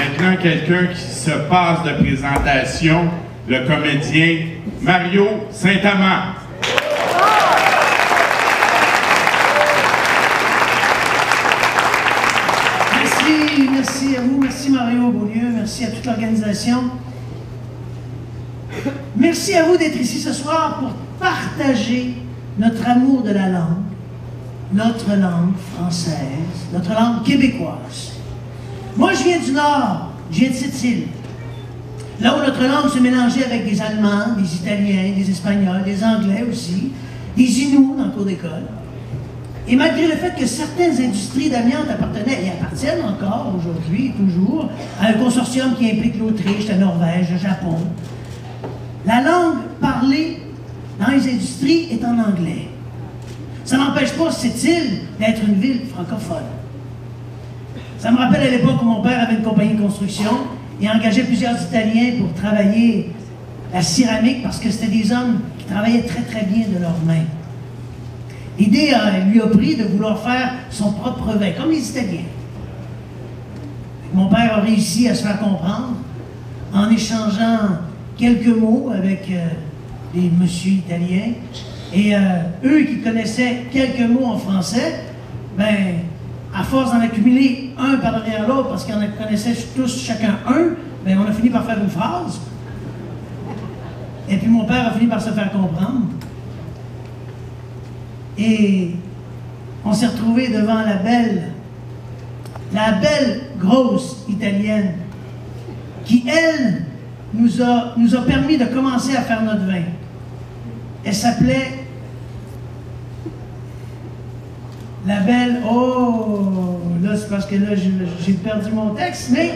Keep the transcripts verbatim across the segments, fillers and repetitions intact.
maintenant quelqu'un qui se passe de présentation, le comédien Mario Saint-Amand. Merci, merci à vous, merci Mario Beaulieu, merci à toute l'organisation. Merci à vous d'être ici ce soir pour partager notre amour de la langue, notre langue française, notre langue québécoise. Moi, je viens du Nord, je viens de cette île, là où notre langue se mélangeait avec des Allemands, des Italiens, des Espagnols, des Anglais aussi, des Inuits dans le cours d'école. Et malgré le fait que certaines industries d'amiante appartenaient, et appartiennent encore aujourd'hui, toujours, à un consortium qui implique l'Autriche, la Norvège, le Japon, la langue parlée dans les industries est en anglais. Ça n'empêche pas cette île d'être une ville francophone. Ça me rappelle à l'époque où mon père avait une compagnie de construction et engageait plusieurs Italiens pour travailler la céramique parce que c'était des hommes qui travaillaient très très bien de leurs mains. L'idée lui a pris de vouloir faire son propre vin, comme les Italiens. Mon père a réussi à se faire comprendre en échangeant quelques mots avec euh, des messieurs italiens. Et euh, eux qui connaissaient quelques mots en français, ben, à force d'en accumuler un par derrière l'autre, parce qu'on connaissait tous chacun un, ben, on a fini par faire une phrase. Et puis mon père a fini par se faire comprendre. Et on s'est retrouvés devant la belle, la belle grosse italienne, qui, elle, nous a, nous a permis de commencer à faire notre vin. Elle s'appelait la belle... Oh, là, c'est parce que là, j'ai perdu mon texte, mais...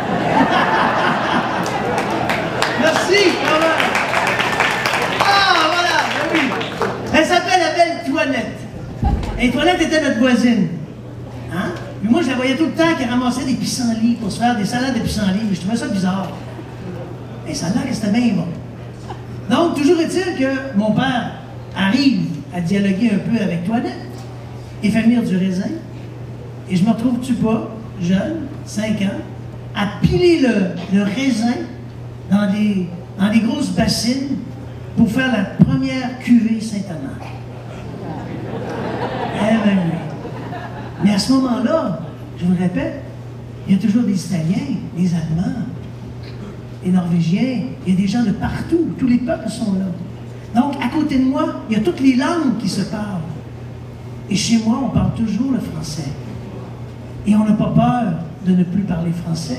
Merci, quand même. Ah, voilà, oui. Elle s'appelait la belle Toinette. Et Toinette était notre voisine. Hein? Mais moi, je la voyais tout le temps qu'elle ramassait des pissenlits pour se faire des salades de pissenlits. Mais je trouvais ça bizarre. Et ça a l'air que c'était bien bon. Donc, toujours est-il que mon père arrive à dialoguer un peu avec Toinette et fait venir du raisin. Et je me retrouve-tu pas, jeune, cinq ans, à piler le, le raisin dans des, dans des grosses bassines pour faire la première cuvée Saint-Amand. Eh ben oui. Mais à ce moment-là, je vous le répète, il y a toujours des Italiens, des Allemands, des Norvégiens, il y a des gens de partout, tous les peuples sont là. Donc, à côté de moi, il y a toutes les langues qui se parlent. Et chez moi, on parle toujours le français. Et on n'a pas peur de ne plus parler français.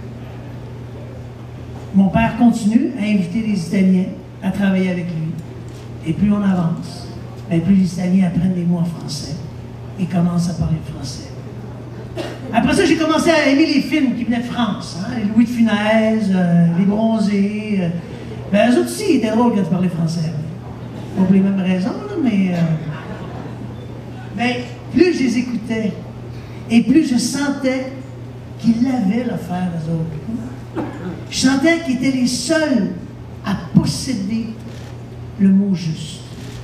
Mon père continue à inviter les Italiens à travailler avec lui. Et plus on avance, bien plus les Italiens apprennent des mots en français et commencent à parler français. Après ça, j'ai commencé à aimer les films qui venaient de France. Hein? Les Louis de Funès, euh, les Bronzés. Euh, ben, eux autres aussi, ils étaient drôles quand ils parlaient français. Pas pour les mêmes raisons, là, mais... Euh, ben, plus je les écoutais, et plus je sentais qu'ils l'avaient l'affaire, eux autres. Je sentais qu'ils étaient les seuls à posséder le mot juste.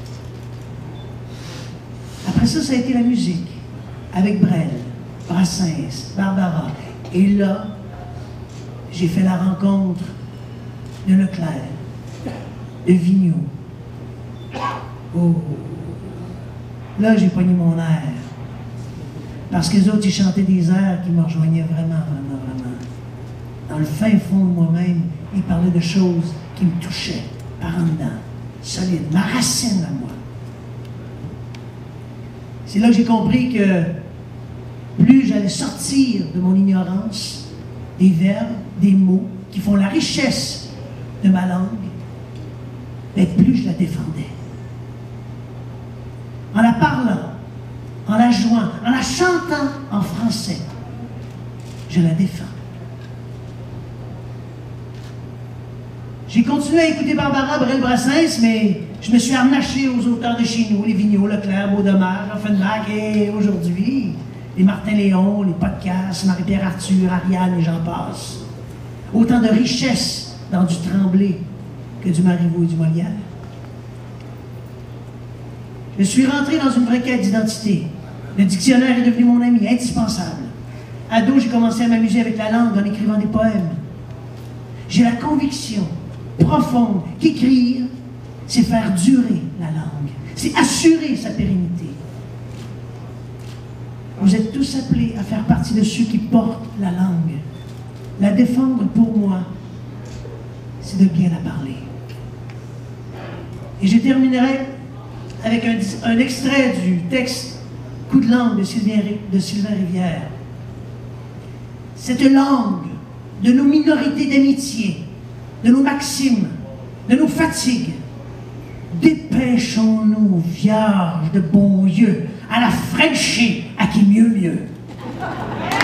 Après ça, ça a été la musique, avec Brel, Brassens, Barbara. Et là, j'ai fait la rencontre de Leclerc, de Vigneault. Oh! Là, j'ai pogné mon air. Parce que les autres, ils chantaient des airs qui me rejoignaient vraiment, vraiment, vraiment. Dans le fin fond de moi-même, ils parlaient de choses qui me touchaient, par en dedans, solides, ma racine à moi. C'est là que j'ai compris que plus j'allais sortir de mon ignorance des verbes, des mots qui font la richesse de ma langue, mais plus je la défendais. En la parlant, en la jouant, en la chantant en français, je la défends. J'ai continué à écouter Barbara, Brel, Brassens, mais je me suis harnaché aux auteurs de chez nous, les Vigneault, Leclerc, Beaudemarre, Offenbach, et aujourd'hui, les Martin Léon, les podcasts, Marie-Pierre Arthur, Ariane et j'en passe. Autant de richesses dans du Tremblay que du Marivaux et du Molière. Je suis rentré dans une vraie quête d'identité. Le dictionnaire est devenu mon ami indispensable. Ado, j'ai commencé à m'amuser avec la langue en écrivant des poèmes. J'ai la conviction profonde qu'écrire, c'est faire durer la langue. C'est assurer sa pérennité. Vous êtes tous appelés à faire partie de ceux qui portent la langue. La défendre, pour moi, c'est de bien la parler. Et je terminerai avec un, un extrait du texte « Coup de langue » de Sylvain, de Sylvain Rivière. Cette langue de nos minorités d'amitié, de nos maximes, de nos fatigues, dépêchons-nous, vierges de bon Dieu, à la Frenchie, à qui mieux mieux.